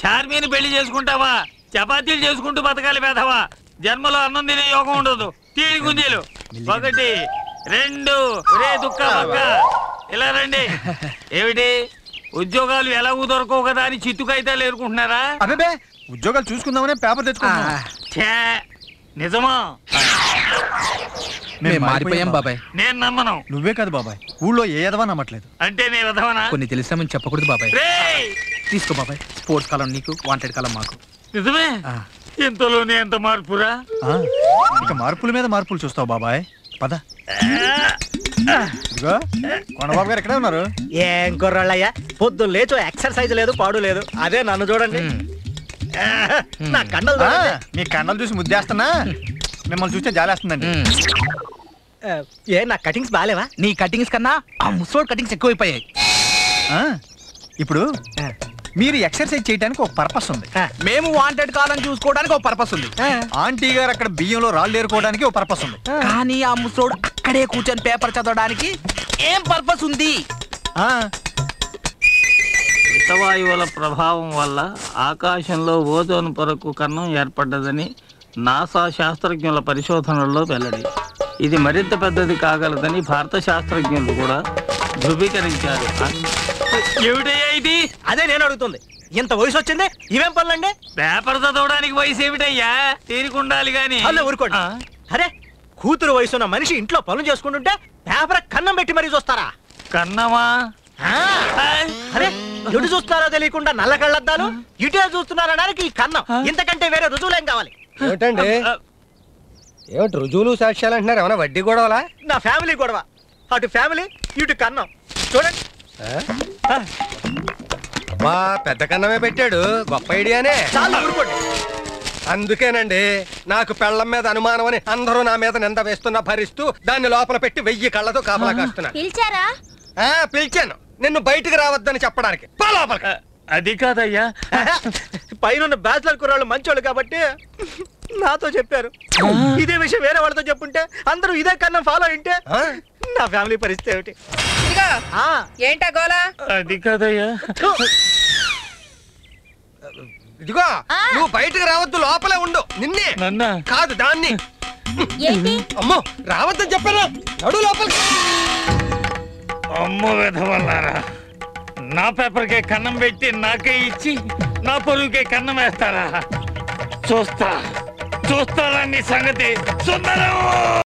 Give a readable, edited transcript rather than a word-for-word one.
చార్మీని పెళ్లి చేసుకుంటావా? చపాతీలు చేసుకుంటూ బతకాలి పేదవా. జన్మలో అన్నం తినే యోగం ఉండదు. తీడి గుంజీలు 1 2 రే దుక్క పక్క ఇలా రండి. ఏమిటి ఉద్యోగాలు ఎలాగూ దొరకవు కదా అని చిత్తుకైతే లేరుకుంటున్నారా? అదే ఉద్యోగాలు చూసుకుందామనే పేపర్ తెచ్చుకున్నా. నిజమా? మారిపోయాం బాబాయ్. నేను నమ్మను. నువ్వే కాదు బాబాయ్, ఊళ్ళో ఏ ఎదవా నమ్మట్లేదు. అంటే నీ విధవనా? కొన్ని తెలిసామని చెప్పకూడదు బాబాయ్. తీసుకో బాబాయ్. స్పోర్ట్స్ కాలం నీకు, వాంటెడ్ కాలం మాకు. నిజమే? ఇంతలోనే ఎంత మార్పురా? ఇక మార్పుల మీద మార్పులు చూస్తావు బాబాయ్. పద. ఇదిగో కొండబాబు గారు ఎక్కడే ఉన్నారు? ఏం కుర్రాళ్ళయ్యా, పొద్దున్న లేచో ఎక్సర్సైజ్ లేదు, పాడు లేదు. అదే నన్ను చూడండి. నా కండలు మీ కండలు చూసి ముద్దేస్తున్నా, మిమ్మల్ని చూస్తే జాలేస్తుందండి. ఏ నా కటింగ్స్ బాగాలేవా? నీ కటింగ్స్ కన్నా ఆ ముసోడ్ కటింగ్స్ ఎక్కువైపోయాయి. ఇప్పుడు మీరు ఎక్సర్సైజ్ చేయడానికి ఒక పర్పస్ ఉంది. మేము వాంటెడ్ కాలం చూసుకోవడానికి ఒక పర్పస్ ఉంది. ఆంటీ గారు అక్కడ బియ్యంలో రాళ్ళు ఏరుకోవడానికి ఒక పర్పస్ ఉంది. కానీ ఆ ముసోడు అక్కడే కూర్చొని పేపర్ చదవడానికి ఏం పర్పస్ ఉంది? హితవాయువుల ప్రభావం వల్ల ఆకాశంలో ఓజోన్ పొరకు కన్నం ఏర్పడ్డదని నాసా శాస్త్రజ్ఞుల పరిశోధనల్లో వెల్లడి. ఇది మరింత పెద్దది కాగలదని భారత శాస్త్రజ్ఞులు కూడా ధృవీకరించారు. ఏమిటయ్యా ఇది? అదే నేను అడుగుతుంది. ఇంత వయసు వచ్చింది, ఇవేం పనులండి? పేపర్ చదవడానికి వయసు ఏమిటయ్యా? తీరుకుండాలి గాని. ఊరుకోండి. అరే, కూతురు వయసున్న మనిషి ఇంట్లో పనులు చేసుకుంటుంటే పేపర్ కన్నం పెట్టి మరీ చూస్తారా? కన్నమా? అరే, ఎటు చూస్తున్నారో తెలియకుండా నల్ల కళ్ళద్దాలు, ఇటే చూస్తున్నారనడానికి ఈ కన్నం. ఇంతకంటే వేరే రుజువులేం కావాలి? ఏమిటండి? ఏమిటి రుజువులు సాక్ష్యాలు అంటున్నారు? ఏమన్నా వడ్డీ గొడవలా? నా ఫ్యామిలీ గొడవ. అటు ఫ్యామిలీ, ఇటు కన్నం. చూడండి. అబ్బా, పెద్ద కన్నమే పెట్టాడు. గొప్ప ఐడియానే. చాలా ఊరుకోండి. అందుకేనండి నాకు పెళ్ళం మీద అనుమానం అని అందరూ నా మీద నింద వేస్తున్నా భరిస్తూ దాన్ని లోపల పెట్టి 1000 కళ్ళతో కాపలా కాస్తున్నాను. పిలిచాను నిన్ను బయటికి రావద్దని చెప్పడానికి. అది కాదయ్యా, పైన బ్యాచిలర్ కుర్రాళ్ళు మంచోళ్ళు కాబట్టి నాతో చెప్పారు. ఇదే విషయం వేరే వాళ్ళతో చెప్పుంటే అందరూ ఇదే కన్నా ఫాలో అయింటే నా ఫ్యామిలీ పరిస్థితి ఏమిటి? ఏంటా గోలా? అది కాదయ్యా. ఇదిగో నువ్వు బయటికి రావద్దు, లోపలే ఉండు. నిన్నే నన్నా కాదు దాన్ని. అమ్మో, రావద్దని చెప్పాను. నడు లోపలికి. అమ్మో విధవల్లారా, నా పేపర్కే కన్నం పెట్టి నాకే ఇచ్చి నా పొరుగుకే కన్నం వేస్తారా? చూస్తారా నీ సంగతి సుందరం.